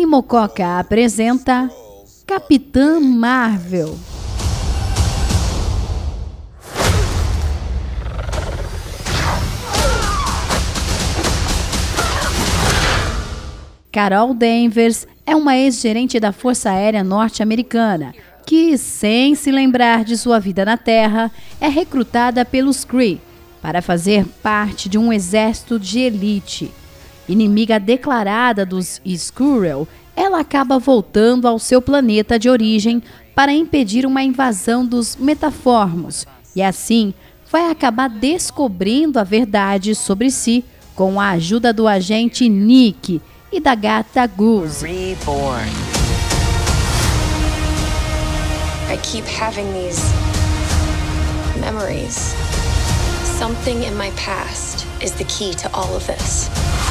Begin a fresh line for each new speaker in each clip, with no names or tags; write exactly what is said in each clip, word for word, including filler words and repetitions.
Mococa apresenta Capitã Marvel. Carol Danvers é uma ex-gerente da Força Aérea Norte-Americana que, sem se lembrar de sua vida na Terra, é recrutada pelos Kree para fazer parte de um exército de elite. Inimiga declarada dos Skrull, ela acaba voltando ao seu planeta de origem para impedir uma invasão dos Metaformos e, assim, vai acabar descobrindo a verdade sobre si com a ajuda do agente Nick e da gata Goose.
Reborn. I keep having these memories. Something in my past is the key to all of this.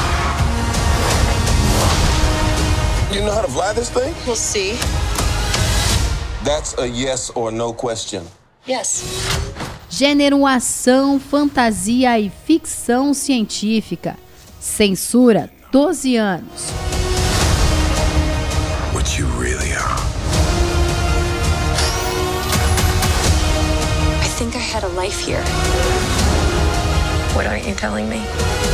You know how to fly this thing?
We'll see.
That's a yes or no question.
Yes.
Gênero ação, fantasia e ficção científica. Censura doze anos.
What you really are.
I think I had a life here. What aren't you telling me?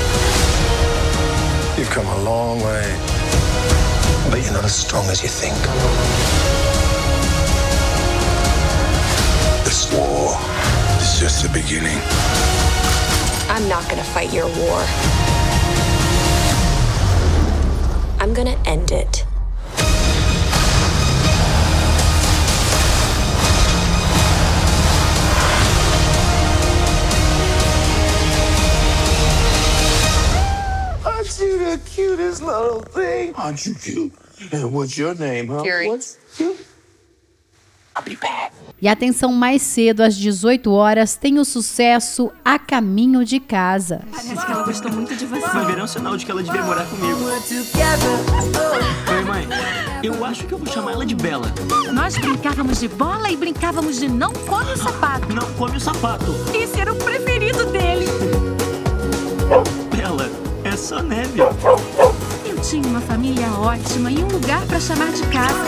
You've come a long way, but you're not as strong as you think. This war is just the beginning.
I'm not gonna fight your war. I'm gonna end it.
Aren't you the cutest little thing? Aren't you cute? And what's your name, huh?
Fury.
What's you? I'll be back.
E atenção, mais cedo, às dezoito horas, tem o sucesso A Caminho de Casa.
Parece que ela gostou muito de você.
Vai ver é um sinal de que ela devia morar comigo. Oi, mãe. Eu acho que eu vou chamar ela de Bela.
Nós brincávamos de bola e brincávamos de não come o sapato.
Não come o sapato.
Esse era o preferido dele.
Bela, é só neve.
Eu tinha uma família ótima e um lugar pra chamar de casa.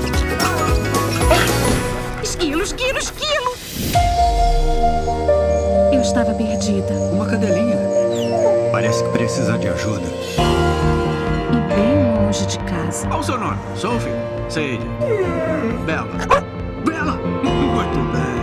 Esquilo, esquilo, esquilo! Eu estava perdida.
Uma cadelinha. Parece que precisa de ajuda.
E bem longe de casa.
Qual o seu nome? Sophie? Sadie? Bela? Bela? Muito bem.